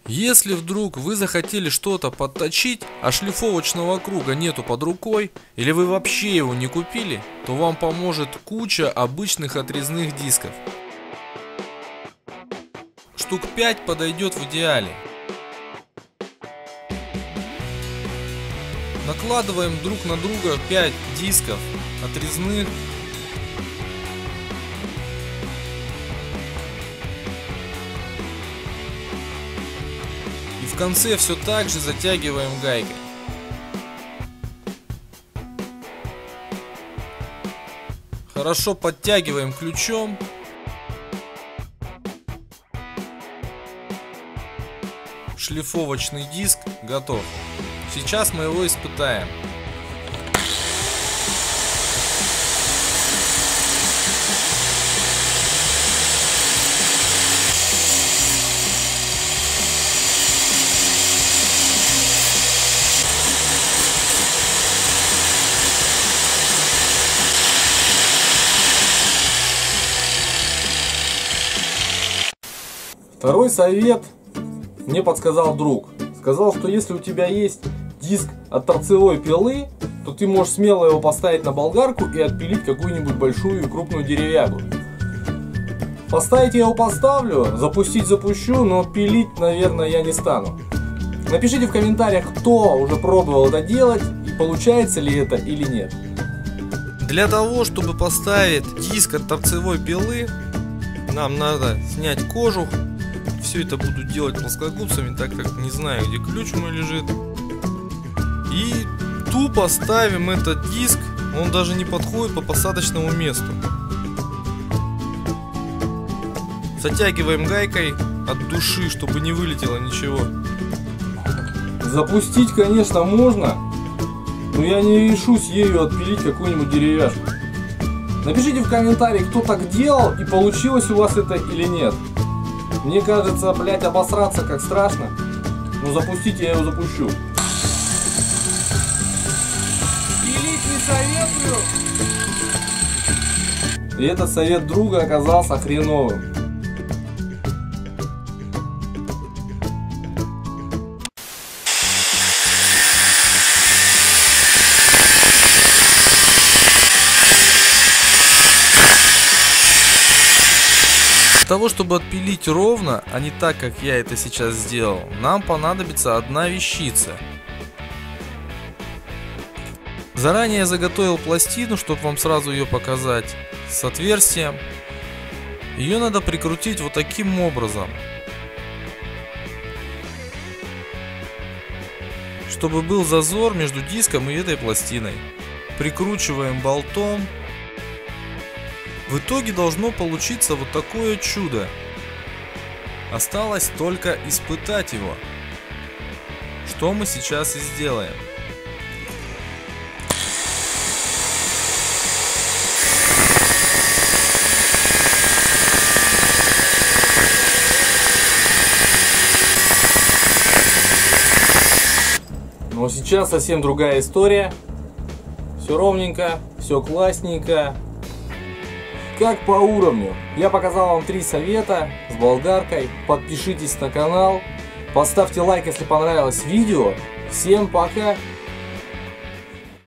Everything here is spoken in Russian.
Если вдруг вы захотели что-то подточить, а шлифовочного круга нету под рукой, или вы вообще его не купили, то вам поможет куча обычных отрезных дисков. Штук 5 подойдет в идеале. Накладываем друг на друга 5 дисков отрезных. И в конце все так же затягиваем гайкой. Хорошо подтягиваем ключом. Шлифовочный диск готов. Сейчас мы его испытаем. Второй совет мне подсказал друг. Сказал, что если у тебя есть диск от торцевой пилы, то ты можешь смело его поставить на болгарку и отпилить какую-нибудь большую и крупную деревягу. Поставить я его поставлю, запустить запущу, но пилить, наверное, я не стану. Напишите в комментариях, кто уже пробовал это делать, и получается ли это или нет. Для того, чтобы поставить диск от торцевой пилы, нам надо снять кожух. Все это буду делать плоскогубцами, так как не знаю, где ключ мой лежит. И тупо ставим этот диск, он даже не подходит по посадочному месту. Затягиваем гайкой от души, чтобы не вылетело ничего. Запустить, конечно, можно, но я не решусь ею отпилить какую-нибудь деревяшку. Напишите в комментариях, кто так делал и получилось у вас это или нет. Мне кажется, блять, обосраться как страшно. Но запустить я его запущу. Пилить не советую. И этот совет друга оказался хреновым. Для того, чтобы отпилить ровно, а не так, как я это сейчас сделал, нам понадобится одна вещица. Заранее я заготовил пластину, чтобы вам сразу ее показать, с отверстием. Ее надо прикрутить вот таким образом, чтобы был зазор между диском и этой пластиной. Прикручиваем болтом. В итоге должно получиться вот такое чудо. Осталось только испытать его, что мы сейчас и сделаем. Но сейчас совсем другая история. Все ровненько, все классненько. Как по уровню. Я показал вам 3 совета с болгаркой. Подпишитесь на канал. Поставьте лайк, если понравилось видео. Всем пока.